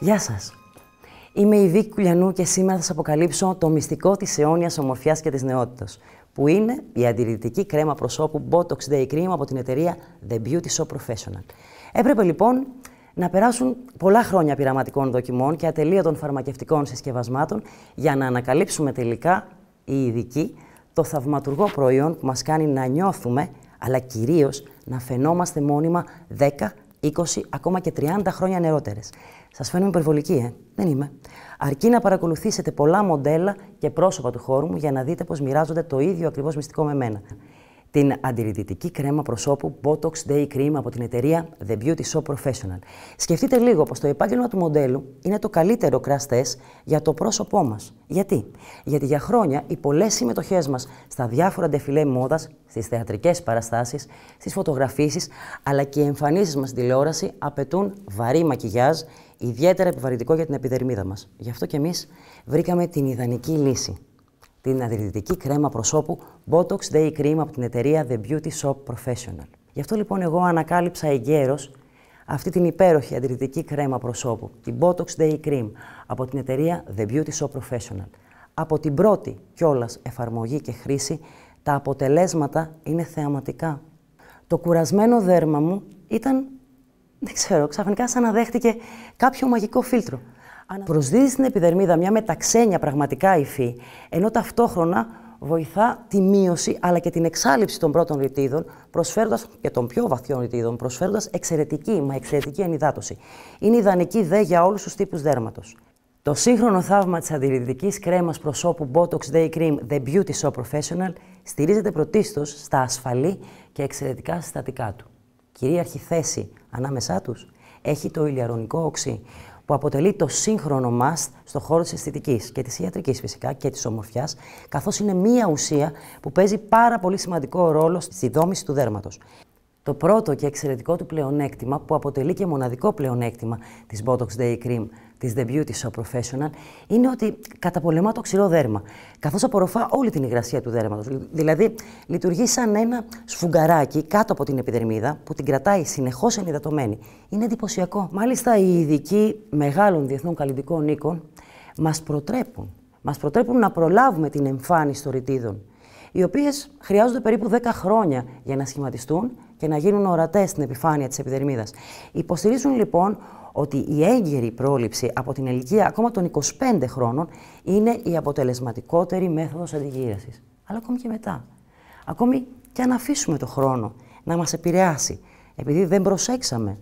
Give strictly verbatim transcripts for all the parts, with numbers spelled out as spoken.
Γεια σας. Είμαι η Βίκη Κουλιανού και σήμερα θα σας αποκαλύψω το μυστικό της αιώνιας ομορφιάς και της νεότητας, που είναι η αντιρρητική κρέμα προσώπου Botox Day Cream από την εταιρεία The Beauty Shop Professional. Έπρεπε λοιπόν να περάσουν πολλά χρόνια πειραματικών δοκιμών και ατελείωτων φαρμακευτικών συσκευασμάτων για να ανακαλύψουμε τελικά οι ειδικοί το θαυματουργό προϊόν που μας κάνει να νιώθουμε, αλλά κυρίως να φαινόμαστε μόνιμα δέκα, είκοσι, ακόμα και τριάντα χρόνια νεότερες. Σας φαίνομαι υπερβολική, ε? Δεν είμαι. Αρκεί να παρακολουθήσετε πολλά μοντέλα και πρόσωπα του χώρου μου για να δείτε πως μοιράζονται το ίδιο ακριβώς μυστικό με μένα. Την αντιρρητική κρέμα προσώπου Botox Day Cream από την εταιρεία The Beauty Shop Professional. Σκεφτείτε λίγο πως το επάγγελμα του μοντέλου είναι το καλύτερο crash test για το πρόσωπό μας. Γιατί? Γιατί για χρόνια οι πολλές συμμετοχές μας στα διάφορα ντεφιλέ μόδας, στις θεατρικές παραστάσεις, στις φωτογραφίσεις, αλλά και οι εμφανίσεις μας στην τηλεόραση απαιτούν βαρύ μακιγιάζ, ιδιαίτερα επιβαρυντικό για την επιδερμίδα μας. Γι' αυτό και εμείς βρήκαμε την ιδανική λύση. Την αντιρρητική κρέμα προσώπου Botox Day Cream από την εταιρεία The Beauty Shop Professional. Γι' αυτό λοιπόν εγώ ανακάλυψα εγκαίρως αυτή την υπέροχη αντιρρητική κρέμα προσώπου, την Botox Day Cream από την εταιρεία The Beauty Shop Professional. Από την πρώτη κιόλας εφαρμογή και χρήση, τα αποτελέσματα είναι θεαματικά. Το κουρασμένο δέρμα μου ήταν, δεν ξέρω, ξαφνικά σαν να δέχτηκε κάποιο μαγικό φίλτρο. Προσδίδει στην επιδερμίδα μια μεταξένια πραγματικά υφή, ενώ ταυτόχρονα βοηθά τη μείωση αλλά και την εξάλειψη των πρώτων ρητίδων, προσφέροντας και των πιο βαθιών ρητίδων, προσφέροντας εξαιρετική, μα εξαιρετική ενυδάτωση. Είναι ιδανική δε για όλους τους τύπους δέρματος. Το σύγχρονο θαύμα της αντιρρητικής κρέμας προσώπου Botox Day Cream The Beauty Shop Professional στηρίζεται πρωτίστως στα ασφαλή και εξαιρετικά συστατικά του. Κυρίαρχη θέση ανάμεσά τους έχει το ηλιαρονικό οξύ, που αποτελεί το σύγχρονο must στο χώρο της αισθητικής και της ιατρικής φυσικά και της ομορφιάς, καθώς είναι μία ουσία που παίζει πάρα πολύ σημαντικό ρόλο στη δόμηση του δέρματος. Το πρώτο και εξαιρετικό του πλεονέκτημα, που αποτελεί και μοναδικό πλεονέκτημα της Botox Day Cream της The Beauty Shop Professional, είναι ότι καταπολεμά το ξηρό δέρμα, καθώς απορροφά όλη την υγρασία του δέρματος. Δηλαδή, λειτουργεί σαν ένα σφουγγαράκι κάτω από την επιδερμίδα που την κρατάει συνεχώς ενυδατωμένη. Είναι εντυπωσιακό. Μάλιστα, οι ειδικοί μεγάλων διεθνών καλλιτικών οίκων μας προτρέπουν, μας προτρέπουν να προλάβουμε την εμφάνιση των ρητίδων, οι οποίες χρειάζονται περίπου δέκα χρόνια για να σχηματιστούν και να γίνουν ορατές στην επιφάνεια της επιδερμίδας. Υποστηρίζουν λοιπόν ότι η έγκαιρη πρόληψη από την ηλικία ακόμα των είκοσι πέντε χρόνων είναι η αποτελεσματικότερη μέθοδος αντιγύρασης. Αλλά ακόμη και μετά. Ακόμη και αν αφήσουμε το χρόνο να μας επηρεάσει, επειδή δεν προσέξαμε,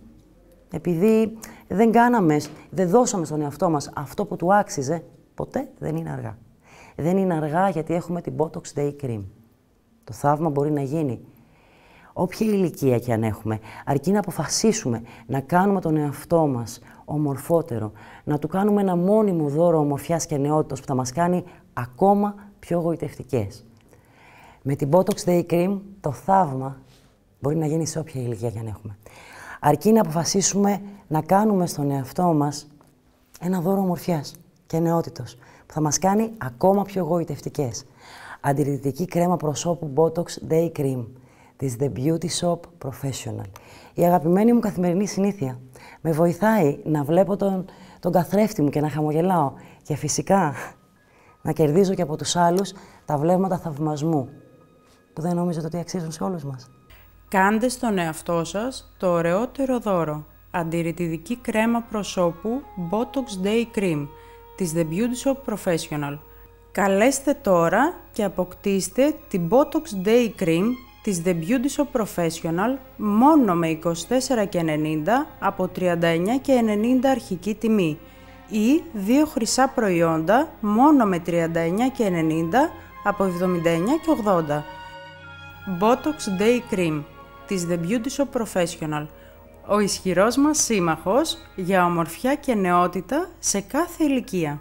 επειδή δεν κάναμε, δεν δώσαμε στον εαυτό μας αυτό που του άξιζε, ποτέ δεν είναι αργά. Δεν είναι αργά γιατί έχουμε την Botox Day Cream. Το θαύμα μπορεί να γίνει όποια ηλικία και αν έχουμε, αρκεί να αποφασίσουμε να κάνουμε τον εαυτό μας ομορφότερο, να του κάνουμε ένα μόνιμο δώρο ομορφιάς και νεότητας που θα μας κάνει ακόμα πιο γοητευτικές. Με την Botox Day Cream το θαύμα μπορεί να γίνει σε όποια ηλικία και αν έχουμε. Αρκεί να αποφασίσουμε να κάνουμε στον εαυτό μας ένα δώρο ομορφιάς και νεότητος που θα μας κάνει ακόμα πιο γοητευτικές. Αντιρρητική κρέμα προσώπου Botox Day Cream της The Beauty Shop Professional. Η αγαπημένη μου καθημερινή συνήθεια. Με βοηθάει να βλέπω τον, τον καθρέφτη μου και να χαμογελάω και φυσικά να κερδίζω και από τους άλλους τα βλέμματα θαυμασμού που δεν νόμιζα ότι αξίζουν σε όλους μας. Κάντε στον εαυτό σας το ωραιότερο δώρο. Αντιρρητική κρέμα προσώπου Botox Day Cream της The Beauty Shop Professional. Καλέστε τώρα και αποκτήστε την Botox Day Cream της The Beauty Shop Professional μόνο με είκοσι τέσσερα και ενενήντα από τριάντα εννιά και ενενήντα αρχική τιμή ή δύο χρυσά προϊόντα μόνο με τριάντα εννιά και ενενήντα από εβδομήντα εννιά και ογδόντα. Botox Day Cream της The Beauty Shop Professional. Ο ισχυρός μας σύμμαχος για ομορφιά και νεότητα σε κάθε ηλικία.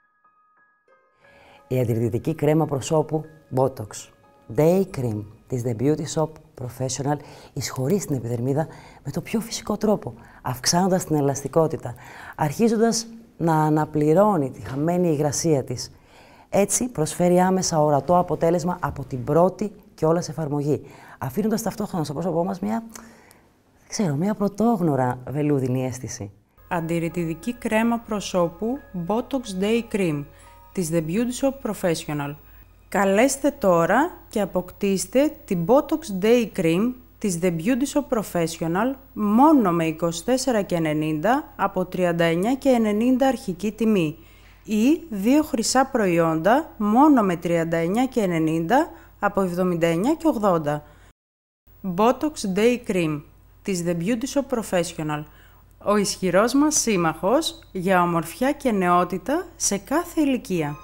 Η αντιρρητική κρέμα προσώπου Botox Day Cream της The Beauty Shop Professional εισχωρεί στην επιδερμίδα με το πιο φυσικό τρόπο, αυξάνοντας την ελαστικότητα, αρχίζοντας να αναπληρώνει τη χαμένη υγρασία της. Έτσι προσφέρει άμεσα ορατό αποτέλεσμα από την πρώτη κιόλας εφαρμογή, αφήνοντας ταυτόχρονα στο πρόσωπό μας μια, δεν ξέρω, μια πρωτόγνωρα βελούδινη αίσθηση. Αντιρρητιδική κρέμα προσώπου Botox Day Cream της The Beauty Shop Professional. Καλέστε τώρα και αποκτήστε την Botox Day Cream της The Beauty Shop Professional μόνο με είκοσι τέσσερα και ενενήντα από τριάντα εννέα και ενενήντα αρχική τιμή ή δύο χρυσά προϊόντα μόνο με τριάντα εννέα και ενενήντα από εβδομήντα εννέα και ογδόντα. Botox Day Cream της The Beauty Shop Professional. Ο ισχυρός μας σύμμαχος για ομορφιά και νεότητα σε κάθε ηλικία.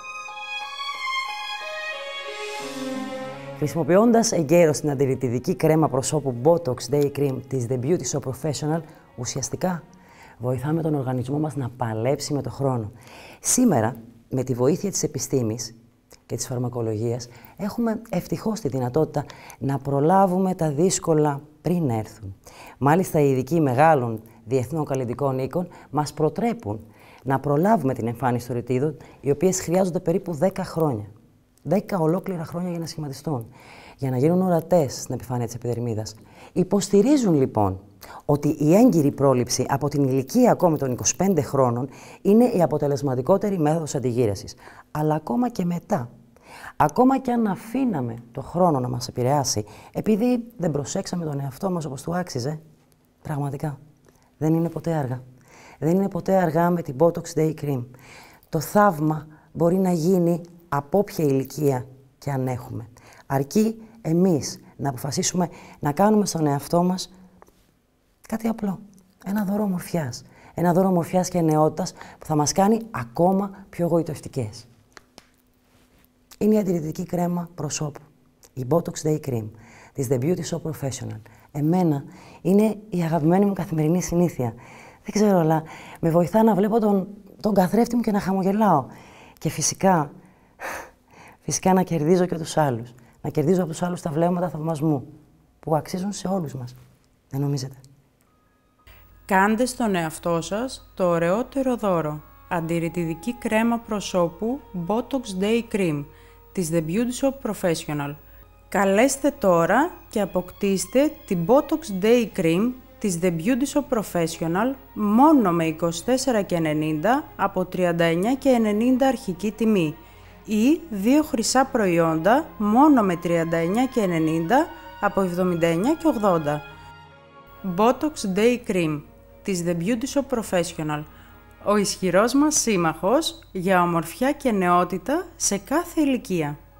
Χρησιμοποιώντας εγκαίρως την αντιρρητιδική κρέμα προσώπου Botox Day Cream της The Beauty Shop Professional, ουσιαστικά βοηθάμε τον οργανισμό μας να παλέψει με το χρόνο. Σήμερα, με τη βοήθεια της επιστήμης και της φαρμακολογίας, έχουμε ευτυχώς τη δυνατότητα να προλάβουμε τα δύσκολα πριν έρθουν. Μάλιστα, οι ειδικοί μεγάλων διεθνών καλλιτικών οίκων μας προτρέπουν να προλάβουμε την εμφάνιση των ρητίδων, οι οποίες χρειάζονται περίπου δέκα χρόνια. δέκα ολόκληρα χρόνια για να σχηματιστούν, για να γίνουν ορατές στην επιφάνεια της επιδερμίδας. Υποστηρίζουν λοιπόν ότι η έγκυρη πρόληψη από την ηλικία ακόμη των είκοσι πέντε χρόνων είναι η αποτελεσματικότερη μέθοδος αντιγύρασης. Αλλά ακόμα και μετά, ακόμα και αν αφήναμε το χρόνο να μας επηρεάσει, επειδή δεν προσέξαμε τον εαυτό μας όπως του άξιζε, πραγματικά δεν είναι ποτέ αργά. Δεν είναι ποτέ αργά με την Botox Day Cream. Το θαύμα μπορεί να γίνει από όποια ηλικία και αν έχουμε. Αρκεί εμείς να αποφασίσουμε να κάνουμε στον εαυτό μας κάτι απλό. Ένα δώρο ομορφιάς. Ένα δώρο ομορφιάς και νεότητας που θα μας κάνει ακόμα πιο γοητευτικές. Είναι η αντιρρητική κρέμα προσώπου, η Botox Day Cream της The Beauty Shop Professional. Εμένα είναι η αγαπημένη μου καθημερινή συνήθεια. Δεν ξέρω, αλλά με βοηθά να βλέπω τον, τον καθρέφτη μου και να χαμογελάω. Και φυσικά, φυσικά να κερδίζω και τους άλλους. Να κερδίζω από τους άλλους τα βλέμματα θαυμασμού, που αξίζουν σε όλους μας. Δεν νομίζετε? Κάντε στον εαυτό σας το ωραιότερο δώρο. Αντιρρητιδική κρέμα προσώπου Botox Day Cream της The Beauty Shop Professional. Καλέστε τώρα και αποκτήστε την Botox Day Cream της The Beauty Shop Professional μόνο με είκοσι τέσσερα και ενενήντα από τριάντα εννέα και ενενήντα αρχική τιμή ή δύο χρυσά προϊόντα μόνο με τριάντα εννέα και ενενήντα από εβδομήντα εννέα και ογδόντα. Botox Day Cream της The Beauty Shop Professional. Ο ισχυρός μας σύμμαχος για ομορφιά και νεότητα σε κάθε ηλικία.